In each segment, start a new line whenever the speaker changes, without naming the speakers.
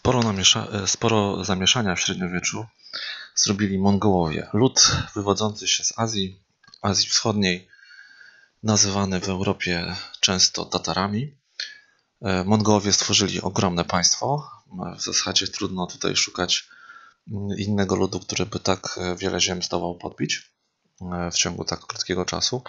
Sporo zamieszania w średniowieczu zrobili Mongołowie. Lud wywodzący się z Azji Wschodniej, nazywany w Europie często Tatarami. Mongołowie stworzyli ogromne państwo. W zasadzie trudno tutaj szukać innego ludu, który by tak wiele ziem zdołał podbić w ciągu tak krótkiego czasu.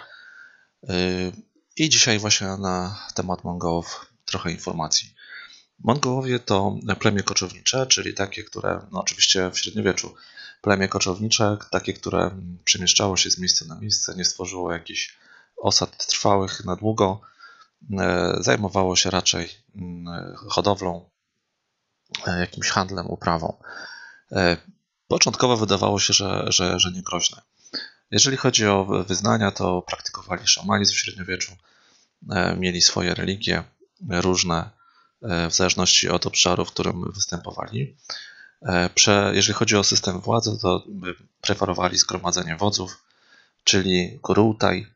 I dzisiaj właśnie na temat Mongołów trochę informacji. Mongołowie to plemię koczownicze, czyli takie, które, oczywiście w średniowieczu, plemię koczownicze, takie, które przemieszczało się z miejsca na miejsce, nie stworzyło jakichś osad trwałych na długo, zajmowało się raczej hodowlą, jakimś handlem, uprawą. Początkowo wydawało się, że niegroźne. Jeżeli chodzi o wyznania, to praktykowali szamanizm w średniowieczu, mieli swoje religie różne, w zależności od obszaru, w którym występowali. Jeżeli chodzi o system władzy, to preferowali zgromadzenie wodzów, czyli Kurultaj,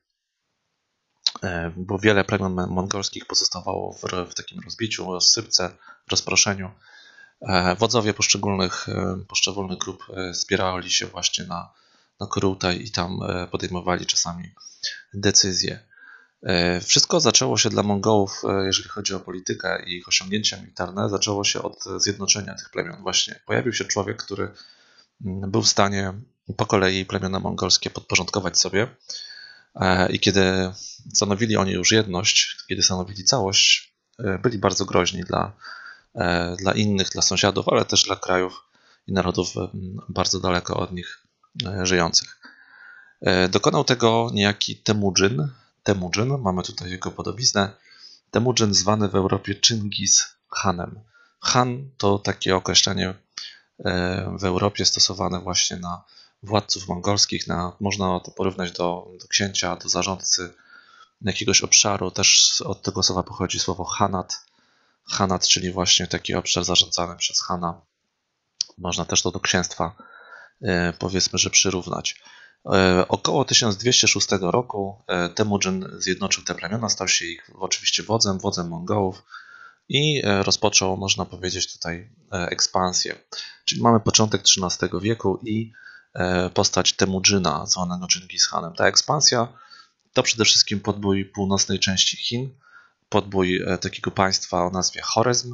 bo wiele plemion mongolskich pozostawało w takim rozbiciu, rozsypce, rozproszeniu. Wodzowie poszczególnych grup zbierali się właśnie na Kurultaj i tam podejmowali czasami decyzje. Wszystko zaczęło się dla Mongołów, jeżeli chodzi o politykę i ich osiągnięcia militarne, zaczęło się od zjednoczenia tych plemion. Właśnie pojawił się człowiek, który był w stanie po kolei plemiona mongolskie podporządkować sobie i kiedy stanowili oni już jedność, kiedy stanowili całość, byli bardzo groźni dla innych, dla sąsiadów, ale też dla krajów i narodów bardzo daleko od nich żyjących. Dokonał tego niejaki Temujin, mamy tutaj jego podobiznę. Temujin zwany w Europie Chingis Hanem. Han to takie określenie w Europie stosowane właśnie na władców mongolskich. Można to porównać do księcia, do zarządcy jakiegoś obszaru. Też od tego słowa pochodzi słowo Hanat. Hanat, czyli właśnie taki obszar zarządzany przez Hana. Można też to do księstwa, powiedzmy, że przyrównać. Około 1206 roku Temujin zjednoczył te plemiona, stał się ich oczywiście wodzem Mongołów i rozpoczął, można powiedzieć, tutaj ekspansję. Czyli mamy początek XIII wieku i postać Temujina, zwanego Chingis Hanem. Ta ekspansja to przede wszystkim podbój północnej części Chin, podbój takiego państwa o nazwie Chorezm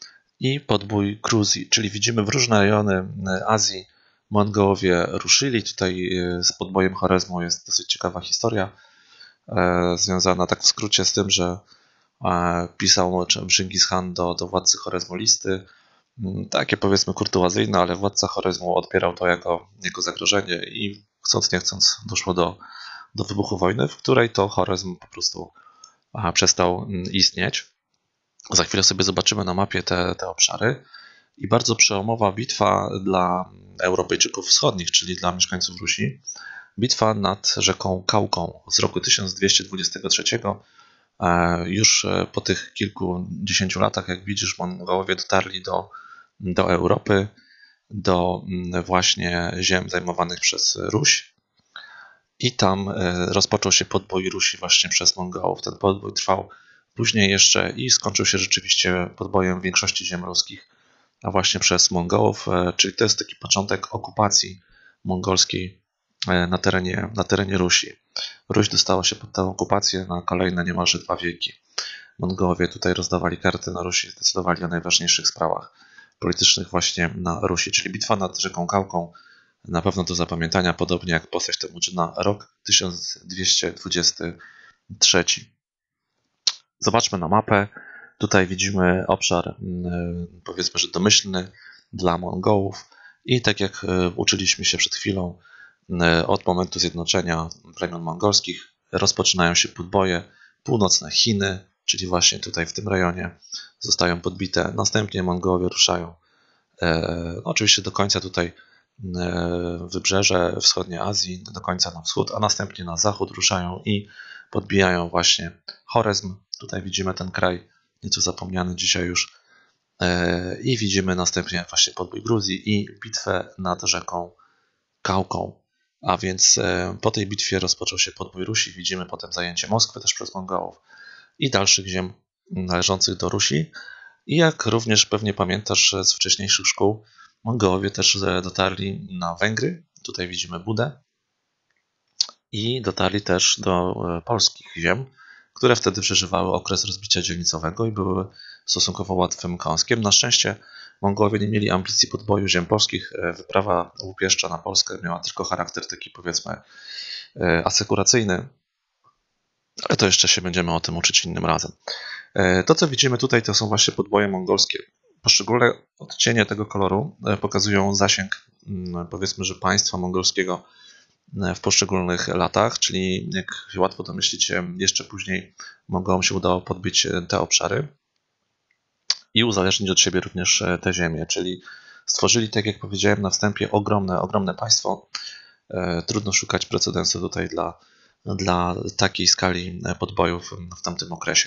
i podbój Gruzji, czyli widzimy w różne rejony Azji Mongołowie ruszyli. Tutaj z podbojem Chorezmu jest dosyć ciekawa historia, związana tak w skrócie z tym, że pisał Chingis Khan do władcy Chorezmu listy, takie powiedzmy kurtuazyjne, ale władca Chorezmu odbierał to jako zagrożenie i chcąc nie chcąc doszło do wybuchu wojny, w której to Chorezm po prostu przestał istnieć. Za chwilę sobie zobaczymy na mapie te obszary. I bardzo przełomowa bitwa dla Europejczyków wschodnich, czyli dla mieszkańców Rusi. Bitwa nad rzeką Kałką z roku 1223. Już po tych kilkudziesięciu latach, jak widzisz, Mongołowie dotarli do Europy, do właśnie ziem zajmowanych przez Ruś. I tam rozpoczął się podbój Rusi właśnie przez Mongołów. Ten podbój trwał później jeszcze i skończył się rzeczywiście podbojem większości ziem ruskich, a właśnie przez Mongołów, czyli to jest taki początek okupacji mongolskiej na terenie Rusi. Ruś dostała się pod tę okupację na kolejne niemalże 2 wieki. Mongołowie tutaj rozdawali karty na Rusi, decydowali o najważniejszych sprawach politycznych właśnie na Rusi, czyli bitwa nad rzeką Kałką, na pewno do zapamiętania, podobnie jak postać Temujina, rok 1223. Zobaczmy na mapę. Tutaj widzimy obszar, powiedzmy, że domyślny dla Mongołów i tak jak uczyliśmy się przed chwilą, od momentu zjednoczenia plemion mongolskich rozpoczynają się podboje. Północne Chiny, czyli właśnie tutaj w tym rejonie, zostają podbite. Następnie Mongołowie ruszają oczywiście do końca tutaj wybrzeże wschodnie Azji, do końca na wschód, a następnie na zachód ruszają i podbijają właśnie Chorezm. Tutaj widzimy ten kraj nieco zapomniany dzisiaj już i widzimy następnie właśnie podbój Gruzji i bitwę nad rzeką Kałką. A więc po tej bitwie rozpoczął się podbój Rusi. Widzimy potem zajęcie Moskwy też przez Mongołów i dalszych ziem należących do Rusi. I jak również pewnie pamiętasz z wcześniejszych szkół, Mongołowie też dotarli na Węgry. Tutaj widzimy Budę. I dotarli też do polskich ziem, które wtedy przeżywały okres rozbicia dzielnicowego i były stosunkowo łatwym kąskiem. Na szczęście Mongołowie nie mieli ambicji podboju ziem polskich. Wyprawa łupieszcza na Polskę miała tylko charakter taki, powiedzmy, asekuracyjny, ale to jeszcze się będziemy o tym uczyć innym razem. To, co widzimy tutaj, to są właśnie podboje mongolskie. Poszczególne odcienie tego koloru pokazują zasięg, powiedzmy, że państwa mongolskiego w poszczególnych latach, czyli jak się łatwo domyślicie, jeszcze później Mongołom się udało podbić te obszary i uzależnić od siebie również te ziemie, czyli stworzyli, tak jak powiedziałem na wstępie, ogromne państwo. Trudno szukać precedensu tutaj dla takiej skali podbojów w tamtym okresie.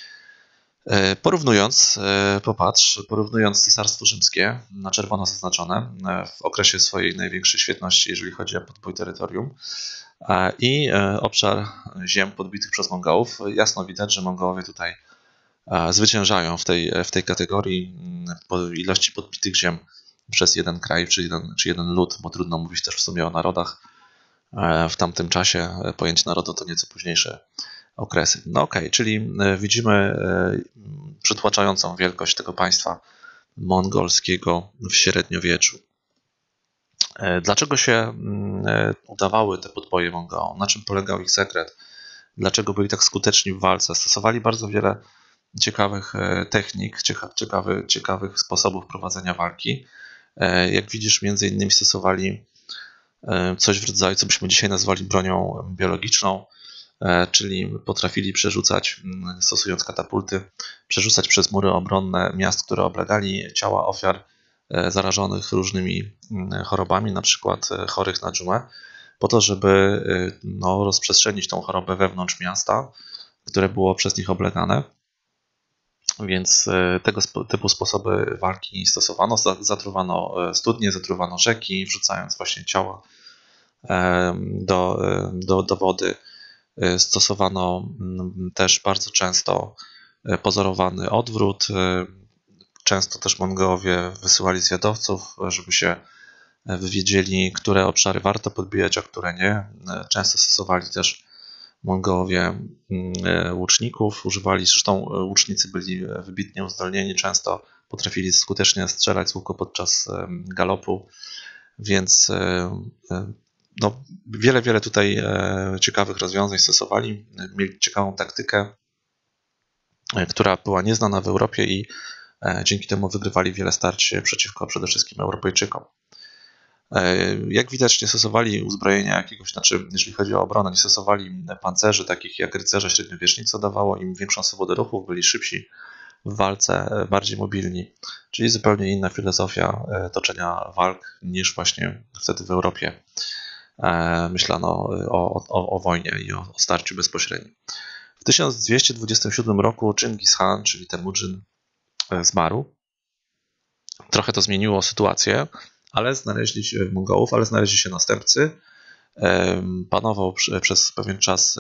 Porównując Cesarstwo Rzymskie, na czerwono zaznaczone, w okresie swojej największej świetności, jeżeli chodzi o podbój terytorium, i obszar ziem podbitych przez Mongołów, jasno widać, że Mongołowie tutaj zwyciężają w tej kategorii po ilości podbitych ziem przez jeden kraj czy jeden lud, bo trudno mówić też w sumie o narodach. W tamtym czasie pojęcie narodu to nieco późniejsze okresy. No okej, czyli widzimy przytłaczającą wielkość tego państwa mongolskiego w średniowieczu. Dlaczego się udawały te podboje Mongołom? Na czym polegał ich sekret? Dlaczego byli tak skuteczni w walce? Stosowali bardzo wiele ciekawych technik, ciekawych sposobów prowadzenia walki. Jak widzisz, między innymi stosowali coś w rodzaju, co byśmy dzisiaj nazwali bronią biologiczną, czyli potrafili przerzucać, stosując katapulty, przerzucać przez mury obronne miast, które oblegali, ciała ofiar zarażonych różnymi chorobami, na przykład chorych na dżumę, po to, żeby rozprzestrzenić tą chorobę wewnątrz miasta, które było przez nich oblegane. Więc tego typu sposoby walki stosowano. Zatruwano studnie, zatruwano rzeki, wrzucając właśnie ciała do wody. Stosowano też bardzo często pozorowany odwrót. Często też Mongołowie wysyłali zwiadowców, żeby się wywiedzieli, które obszary warto podbijać, a które nie. Często stosowali też Mongołowie łuczników, zresztą łucznicy byli wybitnie uzdolnieni, często potrafili skutecznie strzelać z łuku podczas galopu, więc wiele tutaj ciekawych rozwiązań stosowali. Mieli ciekawą taktykę, która była nieznana w Europie i dzięki temu wygrywali wiele starć przeciwko przede wszystkim Europejczykom. Jak widać, nie stosowali uzbrojenia jakiegoś, jeżeli chodzi o obronę, nie stosowali pancerzy takich jak rycerze średniowieczni, co dawało im większą swobodę ruchów, byli szybsi w walce, bardziej mobilni, czyli zupełnie inna filozofia toczenia walk niż właśnie wtedy w Europie myślano o wojnie i o starciu bezpośrednim. W 1227 roku Chingis Khan, czyli Temujin, zmarł. Trochę to zmieniło sytuację, Mongołów, ale znaleźli się następcy. Panował przez pewien czas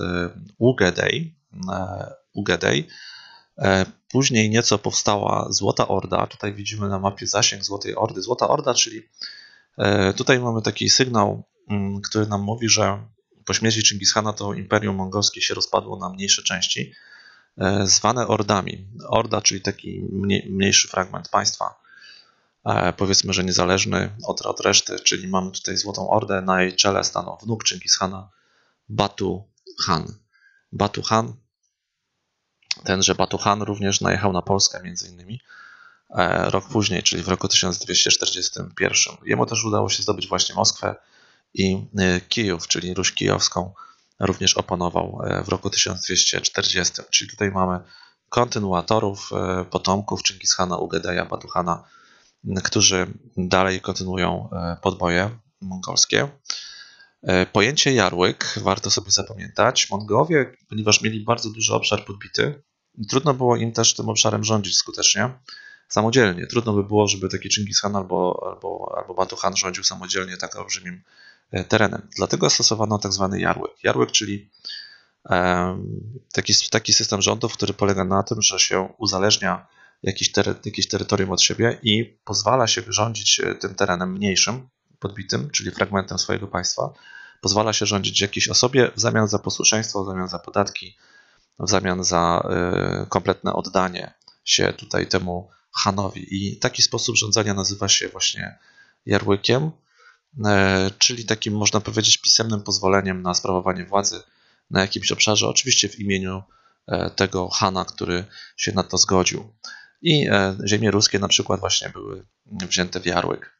Ugedej. Później nieco powstała Złota Orda. Tutaj widzimy na mapie zasięg Złotej Ordy. Złota Orda, czyli tutaj mamy taki sygnał, który nam mówi, że po śmierci Chingis Khana to Imperium Mongolskie się rozpadło na mniejsze części, zwane Ordami. Orda, czyli taki mniejszy fragment państwa, powiedzmy, że niezależny od reszty, czyli mamy tutaj Złotą Ordę, na jej czele stanął wnuk Chingis Khana, Batu Khan. Batu Khan, tenże Batu Khan również najechał na Polskę między innymi rok później, czyli w roku 1241. Jemu też udało się zdobyć właśnie Moskwę i Kijów, czyli Ruś Kijowską, również oponował w roku 1240. Czyli tutaj mamy kontynuatorów, potomków Chingis Khana, Ugedeja, Batu Khana, którzy dalej kontynuują podboje mongolskie. Pojęcie jarłyk warto sobie zapamiętać. Mongołowie, ponieważ mieli bardzo duży obszar podbity, trudno było im też tym obszarem rządzić skutecznie, samodzielnie. Trudno by było, żeby taki Chingis Khan albo Batu Khan rządził samodzielnie tak olbrzymim terenem. Dlatego stosowano tak zwany jarłyk. Jarłyk, czyli taki system rządów, który polega na tym, że się uzależnia jakieś terytorium od siebie i pozwala się rządzić tym terenem mniejszym, podbitym, czyli fragmentem swojego państwa. Pozwala się rządzić jakiejś osobie w zamian za posłuszeństwo, w zamian za podatki, w zamian za kompletne oddanie się tutaj temu Hanowi. I taki sposób rządzenia nazywa się właśnie jarłykiem, czyli takim, można powiedzieć, pisemnym pozwoleniem na sprawowanie władzy na jakimś obszarze, oczywiście w imieniu tego Hana, który się na to zgodził. I ziemie ruskie na przykład właśnie były wzięte w jarłyk.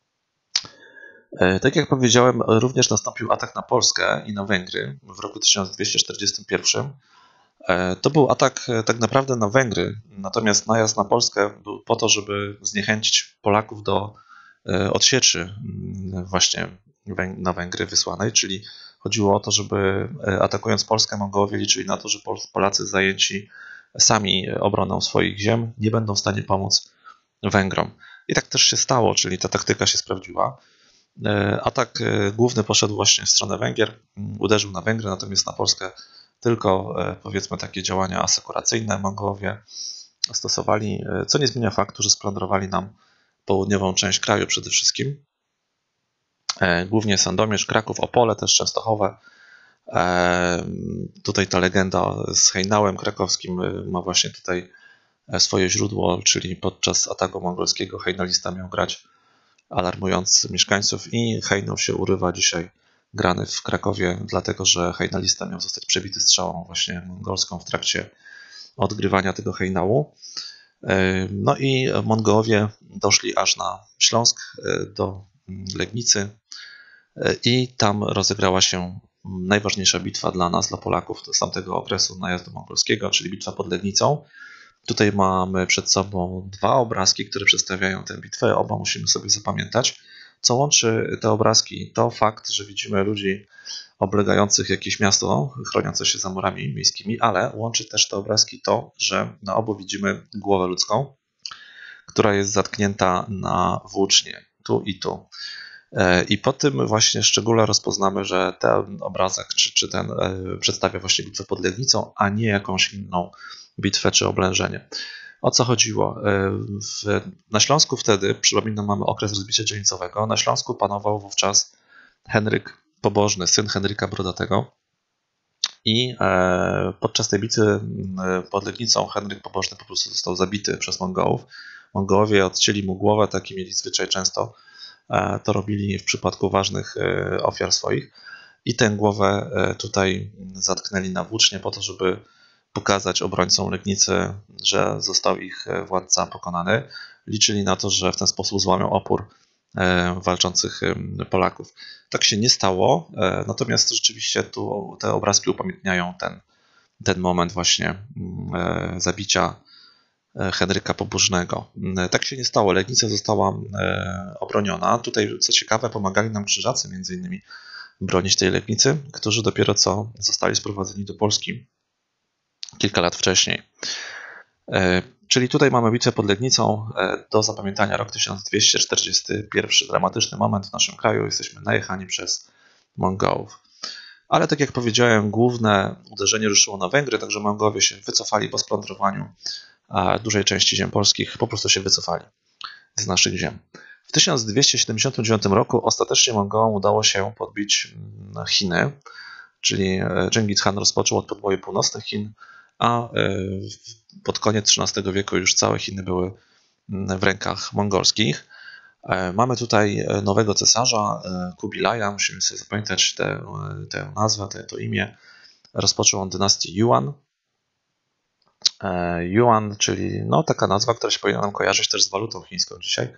Tak jak powiedziałem, również nastąpił atak na Polskę i na Węgry w roku 1241. To był atak tak naprawdę na Węgry, natomiast najazd na Polskę był po to, żeby zniechęcić Polaków do odsieczy właśnie na Węgry wysłanej, czyli chodziło o to, żeby atakując Polskę, Mongołowie liczyli na to, że Polacy zajęci sami obroną swoich ziem nie będą w stanie pomóc Węgrom. I tak też się stało, czyli ta taktyka się sprawdziła. Atak główny poszedł właśnie w stronę Węgier, uderzył na Węgry, natomiast na Polskę tylko, powiedzmy, takie działania asekuracyjne Mongołowie stosowali, co nie zmienia faktu, że splądrowali nam południową część kraju przede wszystkim. Głównie Sandomierz, Kraków, Opole, też Częstochowe. Tutaj ta legenda z hejnałem krakowskim ma właśnie tutaj swoje źródło, czyli podczas ataku mongolskiego hejnalista miał grać alarmując mieszkańców i hejnał się urywa dzisiaj grany w Krakowie, dlatego że hejnalista miał zostać przebity strzałą właśnie mongolską w trakcie odgrywania tego hejnału. No i Mongołowie doszli aż na Śląsk, do Legnicy i tam rozegrała się najważniejsza bitwa dla nas, dla Polaków z tamtego okresu najazdu mongolskiego, czyli bitwa pod Legnicą. Tutaj mamy przed sobą dwa obrazki, które przedstawiają tę bitwę. Oba musimy sobie zapamiętać. Co łączy te obrazki? To fakt, że widzimy ludzi oblegających jakieś miasto, chroniące się za murami miejskimi, ale łączy też te obrazki to, że na obu widzimy głowę ludzką, która jest zatknięta na włócznie, tu i tu. I po tym właśnie szczególe rozpoznamy, że ten obrazek czy ten przedstawia właśnie bitwę pod Legnicą, a nie jakąś inną bitwę czy oblężenie. O co chodziło? Na Śląsku wtedy, przypominam, mamy okres rozbicia dzielnicowego, na Śląsku panował wówczas Henryk Pobożny, syn Henryka Brodatego i podczas tej bitwy pod Legnicą Henryk Pobożny po prostu został zabity przez Mongołów. Mongołowie odcięli mu głowę, taki mieli zwyczaj często, to robili w przypadku ważnych ofiar swoich i tę głowę tutaj zatknęli na włócznie po to, żeby pokazać obrońcom Legnicy, że został ich władca pokonany. Liczyli na to, że w ten sposób złamią opór walczących Polaków. Tak się nie stało, natomiast rzeczywiście tu te obrazki upamiętniają ten moment właśnie zabicia Henryka Pobożnego. Tak się nie stało. Legnica została obroniona. Tutaj, co ciekawe, pomagali nam krzyżacy między innymi bronić tej Legnicy, którzy dopiero co zostali sprowadzeni do Polski kilka lat wcześniej. Czyli tutaj mamy bitwę pod Legnicą. Do zapamiętania rok 1241, dramatyczny moment w naszym kraju. Jesteśmy najechani przez Mongołów. Ale tak jak powiedziałem, główne uderzenie ruszyło na Węgry, także Mongołowie się wycofali po splądrowaniu dużej części ziem polskich, po prostu się wycofali z naszych ziem. W 1279 roku ostatecznie Mongołom udało się podbić Chiny, czyli Dżingis Khan rozpoczął od podboju północnych Chin, a pod koniec XIII wieku już całe Chiny były w rękach mongolskich. Mamy tutaj nowego cesarza, Kubilaja, musimy sobie zapamiętać tę nazwę, to imię. Rozpoczął on dynastię Yuan. Yuan, czyli taka nazwa, która się powinna nam kojarzyć też z walutą chińską dzisiaj.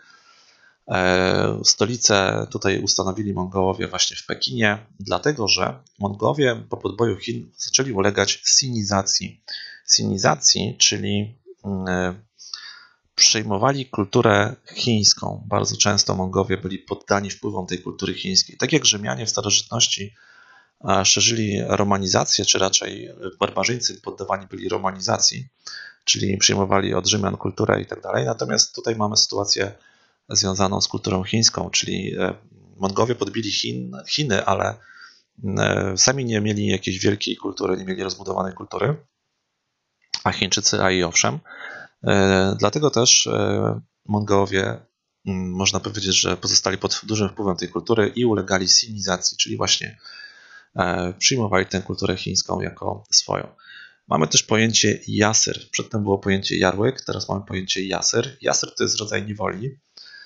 Stolicę tutaj ustanowili Mongołowie właśnie w Pekinie, dlatego że Mongołowie po podboju Chin zaczęli ulegać sinizacji. Sinizacji, czyli przejmowali kulturę chińską. Bardzo często Mongołowie byli poddani wpływom tej kultury chińskiej. Tak jak Rzymianie w starożytności szerzyli romanizację, czy raczej barbarzyńcy poddawani byli romanizacji, czyli przyjmowali od Rzymian kulturę i tak dalej. Natomiast tutaj mamy sytuację związaną z kulturą chińską, czyli Mongołowie podbili Chiny, ale sami nie mieli jakiejś wielkiej kultury, nie mieli rozbudowanej kultury, a Chińczycy, owszem. Dlatego też Mongołowie, można powiedzieć, że pozostali pod dużym wpływem tej kultury i ulegali sinizacji, czyli właśnie przyjmowali tę kulturę chińską jako swoją. Mamy też pojęcie jasyr. Przedtem było pojęcie jarłyk, teraz mamy pojęcie jasyr. Jasyr to jest rodzaj niewoli.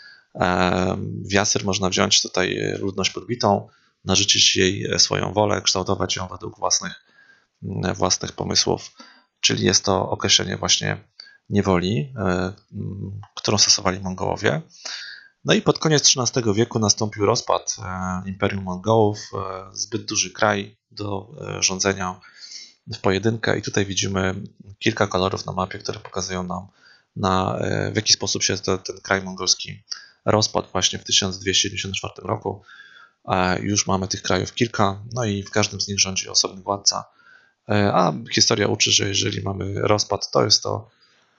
W jasyr można wziąć tutaj ludność podbitą, narzucić jej swoją wolę, kształtować ją według własnych pomysłów, czyli jest to określenie właśnie niewoli, którą stosowali Mongołowie. No i pod koniec XIII wieku nastąpił rozpad Imperium Mongołów, zbyt duży kraj do rządzenia w pojedynkę i tutaj widzimy kilka kolorów na mapie, które pokazują nam, w jaki sposób się ten kraj mongolski rozpadł właśnie w 1274 roku. Już mamy tych krajów kilka, no i w każdym z nich rządzi osobny władca. A historia uczy, że jeżeli mamy rozpad, to jest to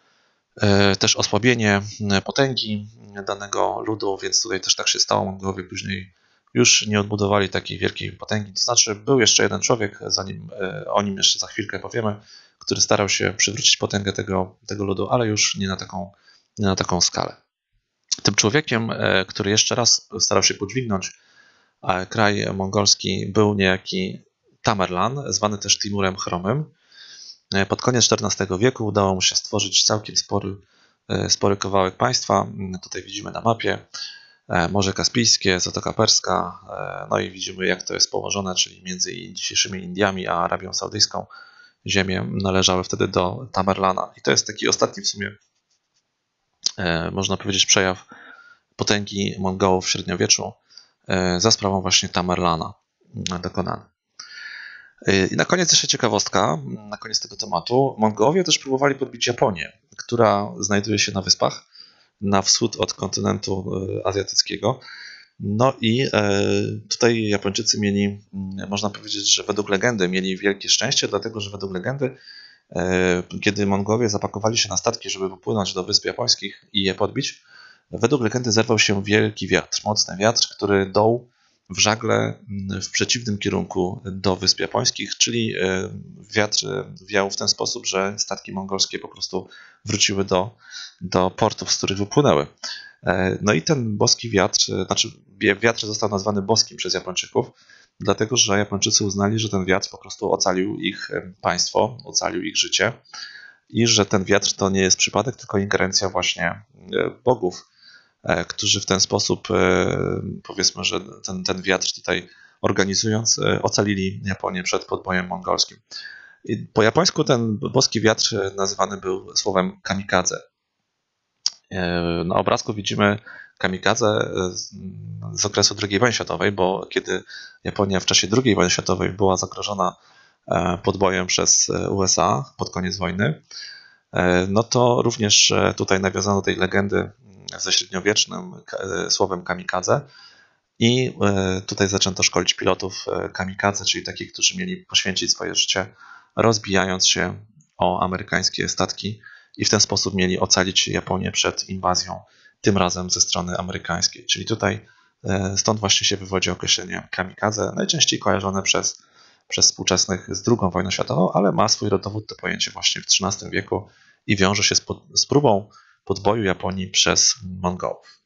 też osłabienie potęgi danego ludu, więc tutaj też tak się stało. Mongołowie później już nie odbudowali takiej wielkiej potęgi. To znaczy był jeszcze jeden człowiek, o nim jeszcze za chwilkę powiemy, który starał się przywrócić potęgę tego ludu, ale już nie na taką skalę. Tym człowiekiem, który jeszcze raz starał się podźwignąć kraj mongolski, był niejaki Tamerlan, zwany też Timurem Chromym. Pod koniec XIV wieku udało mu się stworzyć całkiem spory kawałek państwa. Tutaj widzimy na mapie Morze Kaspijskie, Zatoka Perska, no i widzimy, jak to jest położone, czyli między dzisiejszymi Indiami a Arabią Saudyjską. Ziemie należały wtedy do Tamerlana. I to jest taki ostatni w sumie, można powiedzieć, przejaw potęgi Mongołów w średniowieczu za sprawą właśnie Tamerlana dokonany. I na koniec jeszcze ciekawostka, na koniec tego tematu. Mongołowie też próbowali podbić Japonię, która znajduje się na wyspach, na wschód od kontynentu azjatyckiego. No i tutaj Japończycy mieli, można powiedzieć, że według legendy mieli wielkie szczęście, dlatego że według legendy, kiedy Mongołowie zapakowali się na statki, żeby wypłynąć do Wysp Japońskich i je podbić, według legendy zerwał się wielki wiatr, mocny wiatr, który dął w żagle w przeciwnym kierunku do Wysp Japońskich, czyli wiatr wiał w ten sposób, że statki mongolskie po prostu wróciły do portów, z których wypłynęły. No i ten boski wiatr, wiatr został nazwany boskim przez Japończyków, dlatego że Japończycy uznali, że ten wiatr po prostu ocalił ich państwo, ocalił ich życie i że ten wiatr to nie jest przypadek, tylko ingerencja właśnie bogów, którzy w ten sposób, powiedzmy, że ten wiatr tutaj organizując, ocalili Japonię przed podbojem mongolskim. I po japońsku ten boski wiatr nazywany był słowem kamikadze. Na obrazku widzimy kamikadze z okresu II wojny światowej, bo kiedy Japonia w czasie II wojny światowej była zagrożona podbojem przez USA pod koniec wojny, no to również tutaj nawiązano do tej legendy ze średniowiecznym słowem kamikadze i tutaj zaczęto szkolić pilotów kamikadze, czyli takich, którzy mieli poświęcić swoje życie, rozbijając się o amerykańskie statki i w ten sposób mieli ocalić Japonię przed inwazją, tym razem ze strony amerykańskiej. Czyli tutaj stąd właśnie się wywodzi określenie kamikadze, najczęściej kojarzone przez współczesnych z II wojną światową, ale ma swój rodowód to pojęcie właśnie w XIII wieku i wiąże się z próbą podboju Japonii przez Mongołów.